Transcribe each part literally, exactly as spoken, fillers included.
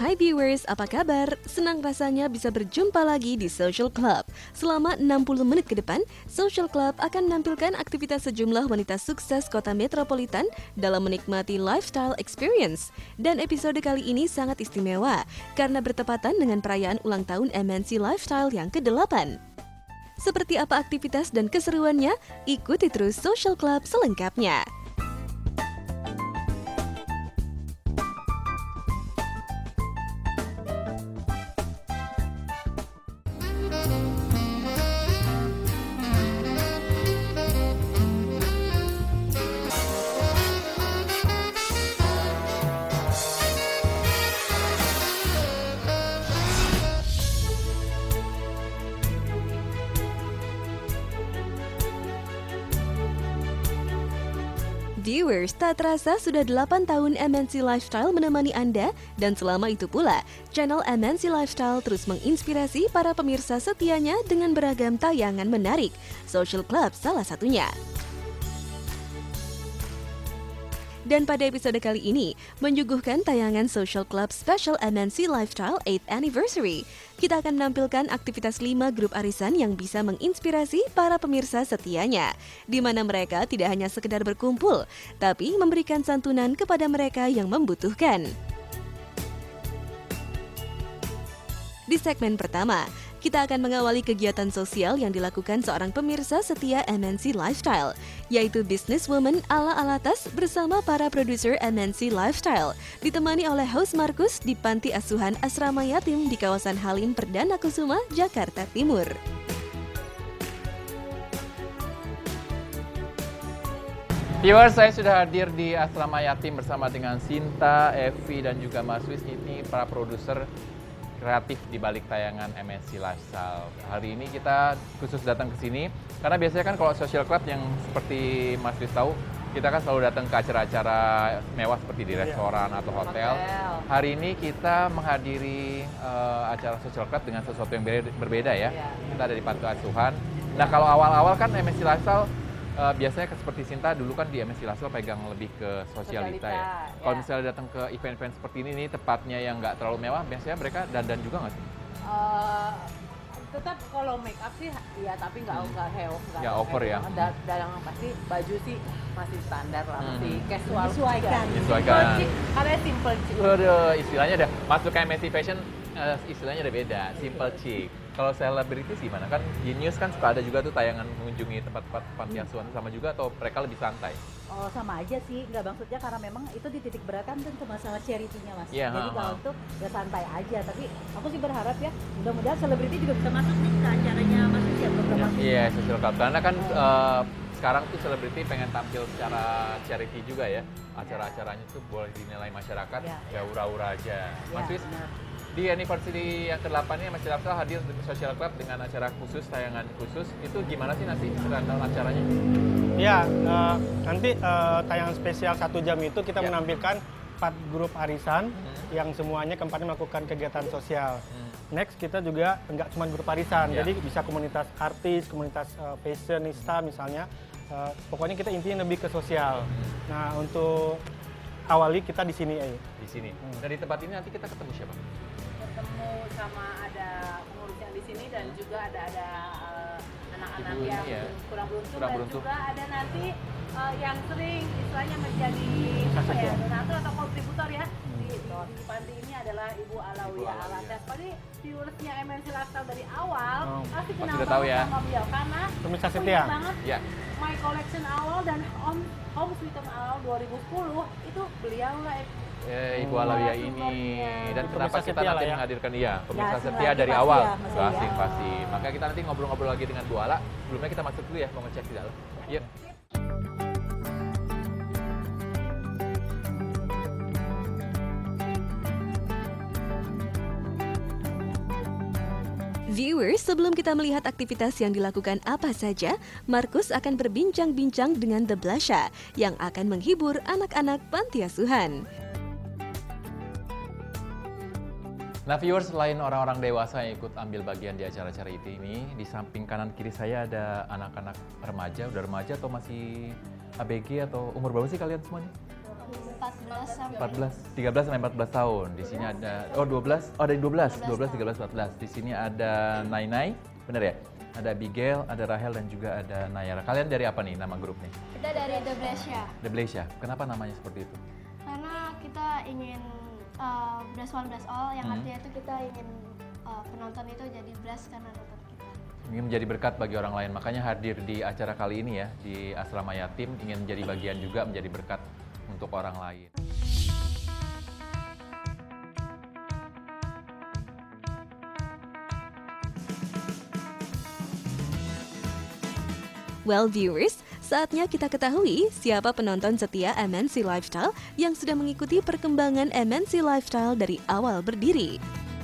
Hai viewers, apa kabar? Senang rasanya bisa berjumpa lagi di Social Club. Selama enam puluh menit ke depan, Social Club akan menampilkan aktivitas sejumlah wanita sukses kota metropolitan dalam menikmati lifestyle experience. Dan episode kali ini sangat istimewa, karena bertepatan dengan perayaan ulang tahun M N C Lifestyle yang kedelapan. Seperti apa aktivitas dan keseruannya? Ikuti terus Social Club selengkapnya. Viewers, tak terasa sudah delapan tahun M N C Lifestyle menemani Anda, dan selama itu pula, channel M N C Lifestyle terus menginspirasi para pemirsa setianya dengan beragam tayangan menarik. Social Club salah satunya. Dan pada episode kali ini, menyuguhkan tayangan Social Club Special M N C Lifestyle eighth Anniversary. Kita akan menampilkan aktivitas lima grup arisan yang bisa menginspirasi para pemirsa setianya, di mana mereka tidak hanya sekedar berkumpul, tapi memberikan santunan kepada mereka yang membutuhkan. Di segmen pertama, kita akan mengawali kegiatan sosial yang dilakukan seorang pemirsa setia M N C Lifestyle, yaitu businesswoman ala Alatas bersama para produser M N C Lifestyle, ditemani oleh host Markus di Panti Asuhan Asrama Yatim di kawasan Halim Perdana Kusuma, Jakarta Timur. Viewers, saya sudah hadir di Asrama Yatim bersama dengan Sinta, Evi, dan juga Mas Wis. Ini para produser kreatif di balik tayangan M N C Lifestyle. Hari ini kita khusus datang ke sini karena biasanya kan kalau social club yang seperti Mas Wis tahu, kita kan selalu datang ke acara-acara mewah seperti di restoran atau hotel. hotel. Hari ini kita menghadiri uh, acara social club dengan sesuatu yang berbeda ya. Yeah. Kita ada di Panti Asuhan. Nah, kalau awal-awal kan M N C Lifestyle Uh, biasanya seperti Sinta dulu kan di M N C Lifestyle pegang lebih ke sosialita, sosialita ya. ya. Kalau misalnya datang ke event-event seperti ini nih, tepatnya yang nggak terlalu mewah, biasanya mereka dandan juga nggak sih? Uh, tetap kalau make up sih, ya tapi nggak nggak hmm. heo, nggak ya, over ya. Dan pasti baju sih masih standar lah, masih hmm. casual. Menyesuaikan. Menyesuaikan. Karena simple chic. Udah, istilahnya udah masuk ke M N C Fashion, uh, istilahnya udah beda, simple chic. Kalau selebritis gimana? Kan di news kan suka ada juga tuh tayangan mengunjungi tempat-tempat panti asuhan sama juga, atau mereka lebih santai? Oh, sama aja sih, nggak maksudnya karena memang itu dititik beratkan kan sama-sama charity-nya Mas. Yeah, Jadi ha, kalau ha. untuk ya santai aja, tapi aku sih berharap ya mudah-mudahan selebriti juga bisa masuk nih ke acaranya Mas ya beberapa. Iya, yeah, social club. Karena kan oh. uh, sekarang tuh selebriti pengen tampil secara charity juga ya. Acara-acaranya tuh boleh dinilai masyarakat, yeah. ya ura-ura aja. Mas Wis, yeah, di anniversary yang kedelapan ini M N C Lifestyle hadir di Social Club dengan acara khusus, tayangan khusus. Itu gimana sih nanti rangkaian acaranya? Ya, uh, nanti uh, tayangan spesial satu jam itu kita ya. menampilkan empat grup arisan hmm. yang semuanya keempatnya melakukan kegiatan sosial. Hmm. Next, kita juga enggak cuma grup arisan, ya. jadi bisa komunitas artis, komunitas uh, fashionista misalnya. Uh, pokoknya kita intinya lebih ke sosial. Hmm. Nah, untuk awali kita di sini aja. Di sini. Hmm. Dan di tempat ini nanti kita ketemu siapa? Ketemu sama ada pengurus yang di sini, dan juga ada ada uh, anak-anak Ibu, yang ya. kurang beruntung, kurang dan beruntung. juga ada nanti uh, yang sering istilahnya menjadi apa ya, donatur atau kontributor ya. Hmm. Di, di, di panti ini adalah Ibu Alawiyah Alatas. Jadi viewersnya M N C Lifestyle dari awal oh, pasti kenal banget tahu ya. sama beliau, karena pemirsa aku setia. ingat banget ya. My Collection awal dan Home Home Sweet Home awal dua ribu sepuluh itu beliau lah. Eh, Ibu Alawiyah ini. Dan kenapa kita nanti ya? menghadirkan dia pemirsa ya, setia dari awal? Ya, asing ya. pasti. Maka kita nanti ngobrol-ngobrol lagi dengan Bu Ala. Sebelumnya kita masuk dulu ya, mau ngecek di dalam. Yuk. Viewers, sebelum kita melihat aktivitas yang dilakukan apa saja, Markus akan berbincang-bincang dengan The Blasha yang akan menghibur anak-anak panti asuhan. Nah viewers, selain orang-orang dewasa yang ikut ambil bagian di acara-acara itu ini, di samping kanan kiri saya ada anak-anak remaja, udah remaja atau masih A B G atau umur berapa sih kalian semuanya? empat belas sampai empat belas, tiga belas sampai empat belas tahun. Di sini ada oh dua belas, oh ada dua belas, dua belas, tiga belas, empat belas. Di sini ada Nai Nai, bener ya? Ada Abigail, ada Rahel dan juga ada Nayara. Kalian dari apa nih nama grupnya? kita dari The Brescia. The Blaze. Kenapa namanya seperti itu? Karena kita ingin uh, blast one blast all, yang Hmm. artinya itu kita ingin uh, penonton itu jadi blast karena nonton kita. Ingin menjadi berkat bagi orang lain. Makanya hadir di acara kali ini ya, di Asrama Yatim, ingin menjadi bagian juga menjadi berkat untuk orang lain. Well viewers, saatnya kita ketahui siapa penonton setia M N C Lifestyle yang sudah mengikuti perkembangan M N C Lifestyle dari awal berdiri.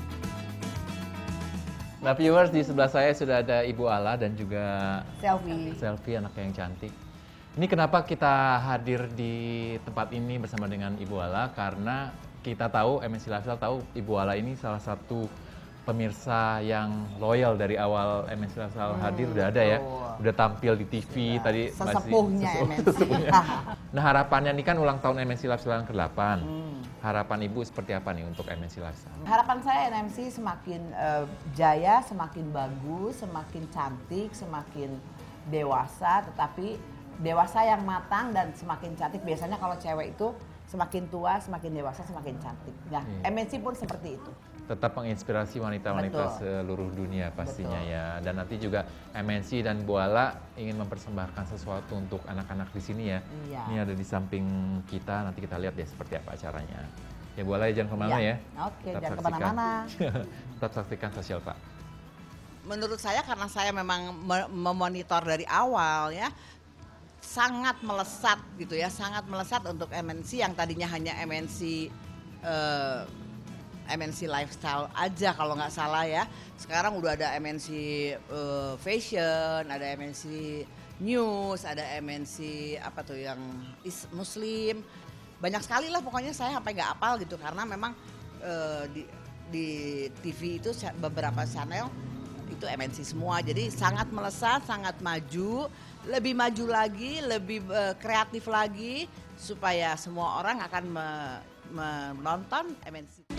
Nah viewers, di sebelah saya sudah ada Ibu Ala dan juga Selfie. Selfie, anak yang cantik. Ini kenapa kita hadir di tempat ini bersama dengan Ibu Ala, karena kita tahu, M N C Lifestyle tahu Ibu Ala ini salah satu pemirsa yang loyal dari awal M N C Lifestyle hmm, hadir, udah ada ya, betul. udah tampil di T V ya, tadi sesepuhnya masih, M N C. sesepuhnya. Nah harapannya ini kan ulang tahun M N C Lifestyle yang ke delapan. Hmm. Harapan Ibu seperti apa nih untuk M N C Lifestyle? Harapan saya M N C semakin uh, jaya, semakin bagus, semakin cantik, semakin dewasa, tetapi dewasa yang matang dan semakin cantik. Biasanya kalau cewek itu semakin tua, semakin dewasa, semakin cantik. Nah, Hmm. M N C pun seperti itu. Tetap menginspirasi wanita-wanita Betul. seluruh dunia pastinya Betul. ya. Dan nanti juga M N C dan Bu Ala ingin mempersembahkan sesuatu untuk anak-anak di sini ya. Iya. Ini ada di samping kita, nanti kita lihat deh seperti apa acaranya. Ya Bu Ala, jangan kemana ya. Oke, Tetap jangan saksikan. kemana-mana. Tetap saksikan Social Club. Menurut saya karena saya memang me- memonitor dari awal ya, sangat melesat gitu ya, sangat melesat untuk M N C yang tadinya hanya M N C eh, M N C Lifestyle aja kalau nggak salah ya. Sekarang udah ada M N C eh, Fashion, ada M N C News, ada M N C apa tuh yang is Muslim. Banyak sekali lah pokoknya, saya sampai nggak apal gitu karena memang eh, di di T V itu sa- beberapa channel itu M N C semua. Jadi sangat melesat, sangat maju, lebih maju lagi, lebih eh, kreatif lagi supaya semua orang akan me- menonton M N C.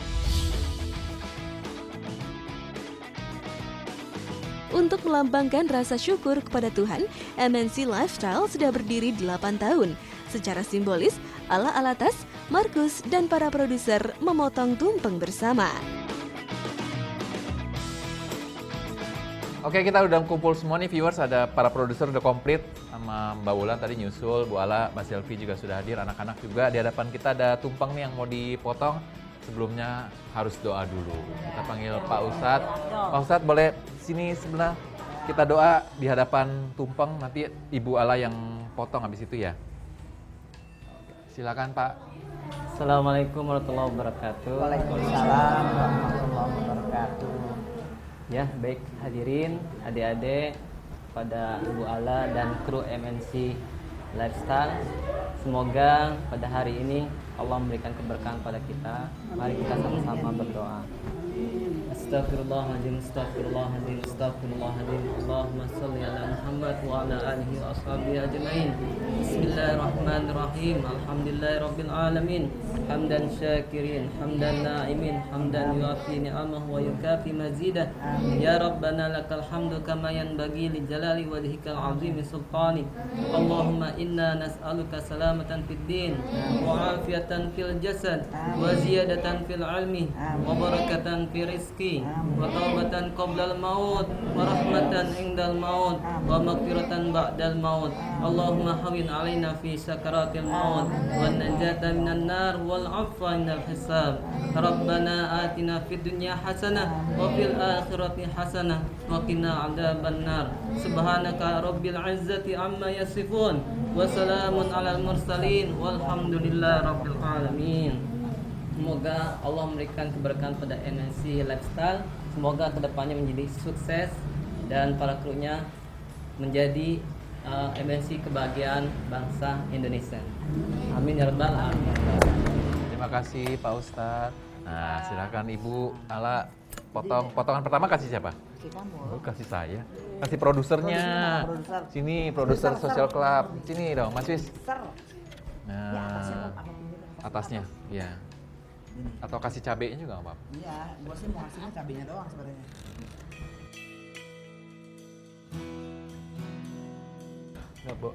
Untuk melambangkan rasa syukur kepada Tuhan, M N C Lifestyle sudah berdiri delapan tahun. Secara simbolis, Ala Alatas, Markus, dan para produser memotong tumpeng bersama. Oke, kita udah kumpul semua nih viewers, ada para produser udah komplit sama Mbak Wulan tadi nyusul, Bu Ala, Mbak Selfie juga sudah hadir, anak-anak juga. Di hadapan kita ada tumpeng nih yang mau dipotong. Sebelumnya harus doa dulu. Kita panggil Pak Ustadz. Pak Ustadz boleh sini sebelah, kita doa di hadapan tumpeng, nanti Ibu Ala yang potong habis itu ya. Silakan Pak. Assalamualaikum warahmatullahi wabarakatuh. Waalaikumsalam warahmatullahi wabarakatuh. Ya, baik hadirin, adik-adik, pada Ibu Ala dan kru M N C Lifestyle. Semoga pada hari ini Allah memberikan keberkahan pada kita. Mari kita sama-sama berdoa. Astagfirullahaladzim, astagfirullahaladzim, astagfirullahaladzim. Allahumma salli ala Muhammad wa ala alihi wa ashabihi ajma'in. Bismillahirrahmanirrahim. Alhamdulillahi rabbil alamin. Hamdan syakirin, hamdan na'imin, hamdan yuafi ni'amah wa yukafi mazidah. Ya Rabbana lakal hamdu kama yanbaghi li jalali wajhikal azimi sultani. Allahumma inna nas'aluka salamatan fid din wa afiyatan fil jasad wa ziyadatan fil ilmi wa barakatan fi rizki wa taubatan qabla al maut wa rahmatan indal maut wa maghfiratan ba'dal maut. Allahumma hawin alaina fi sakaratil maut wa najata minan nar wal afwa indal hisab. Rabbana atina fid dunya hasanah wa fil akhirati hasanah wa qina adzaban nar. Subhanaka rabbil izzati amma yasifun wa salamun alal mursalin walhamdulillahi rabbil alamin. Semoga Allah memberikan keberkahan pada M N C Lifestyle. Semoga kedepannya menjadi sukses dan para krunya menjadi uh, M N C kebahagiaan bangsa Indonesia. Amin ya rabbal alamin. Terima kasih Pak Ustadz. Nah, silakan Ibu Ala potong. Potongan pertama kasih siapa? Kasih kamu. Oh, kasih saya. Kasih produsernya. Produser. Sini produser Produser, Social ser. Club. Sini dong, Mas Wis. Ser. Ya, Nah, kasih aku, aku Atasnya, ya. Atau kasih cabenya juga nggak apa-apa? Iya, gue sih mau kasihnya cabenya doang sebenarnya. Nggak, Bu.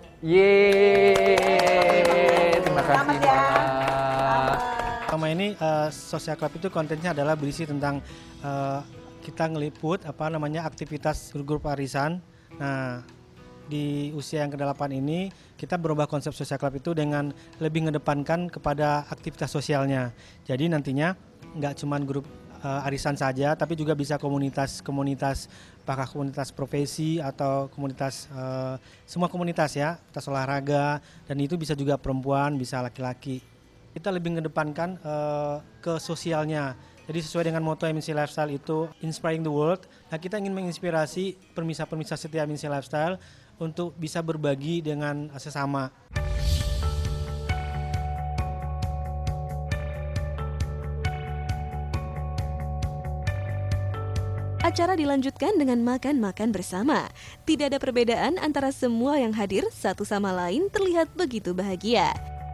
Yeay, terima kasih, ya. Mbak. Selama ini uh, Social Club itu kontennya adalah berisi tentang uh, kita ngeliput apa namanya aktivitas grup arisan. Nah, di usia yang kedelapan ini kita berubah konsep Social Club itu dengan lebih mengedepankan kepada aktivitas sosialnya. Jadi nantinya nggak cuma grup uh, arisan saja, tapi juga bisa komunitas-komunitas, apakah komunitas profesi atau komunitas uh, semua komunitas ya, komunitas olahraga, dan itu bisa juga perempuan, bisa laki-laki. Kita lebih mengedepankan uh, ke sosialnya. Jadi sesuai dengan moto M N C Lifestyle itu Inspiring the World. Nah, kita ingin menginspirasi permisah-permisah setia M N C Lifestyle untuk bisa berbagi dengan sesama. Acara dilanjutkan dengan makan-makan bersama. Tidak ada perbedaan antara semua yang hadir, satu sama lain terlihat begitu bahagia.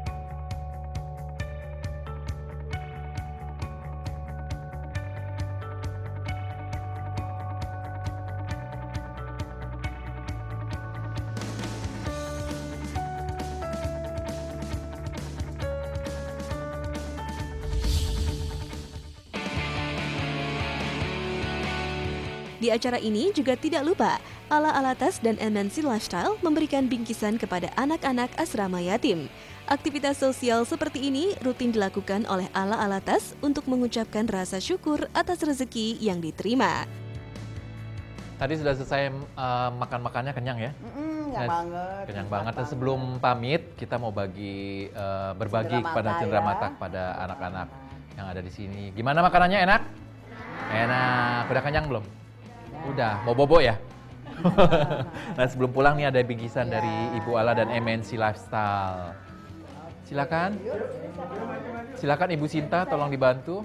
Di acara ini juga tidak lupa, Ala Alatas dan M N C Lifestyle memberikan bingkisan kepada anak-anak asrama yatim. Aktivitas sosial seperti ini rutin dilakukan oleh Ala Alatas untuk mengucapkan rasa syukur atas rezeki yang diterima. Tadi sudah selesai uh, makan-makannya kenyang ya? Mm-mm, kenyang Nah, banget. Kenyang banget. Dan sebelum pamit, kita mau bagi uh, berbagi Cendera kepada mata, cendera ya. mata kepada anak-anak yang ada di sini. Gimana makanannya, enak? Enak. Udah kenyang belum? Udah, mau bobo ya? Nah, sebelum pulang nih ada bingkisan Ya. dari Ibu Ala dan M N C Lifestyle. Silakan. Silakan Ibu Sinta, tolong dibantu.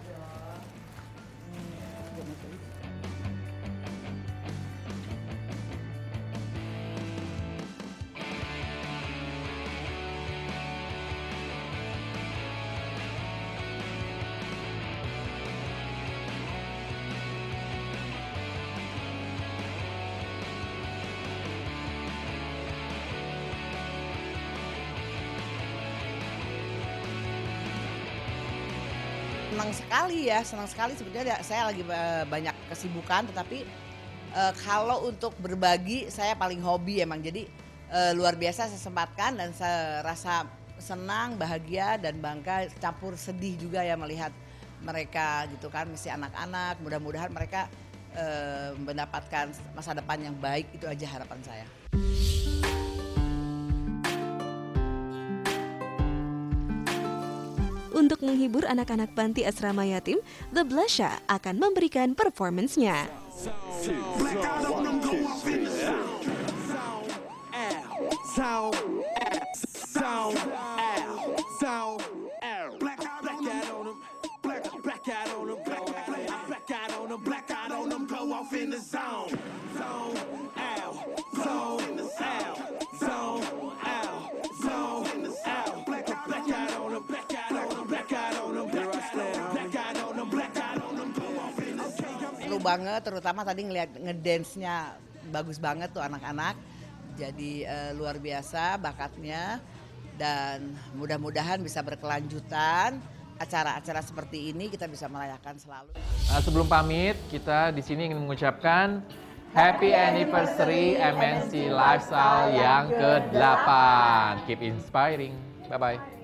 Senang sekali ya, senang sekali sebetulnya saya lagi eh, banyak kesibukan, tetapi eh, kalau untuk berbagi saya paling hobi emang, jadi eh, luar biasa saya sempatkan dan saya rasa senang, bahagia dan bangga, campur sedih juga ya melihat mereka gitu kan, mesti anak-anak, mudah-mudahan mereka eh, mendapatkan masa depan yang baik, itu aja harapan saya. Untuk menghibur anak-anak panti asrama yatim, The Blusha akan memberikan performance-nya. Seru banget, terutama tadi ngeliat ngedance-nya bagus banget tuh anak-anak. Jadi uh, luar biasa bakatnya dan mudah-mudahan bisa berkelanjutan. Acara-acara seperti ini kita bisa merayakan selalu. Nah, sebelum pamit, kita di sini ingin mengucapkan Happy Anniversary M N C Lifestyle yang ke delapan. Keep inspiring. Bye-bye.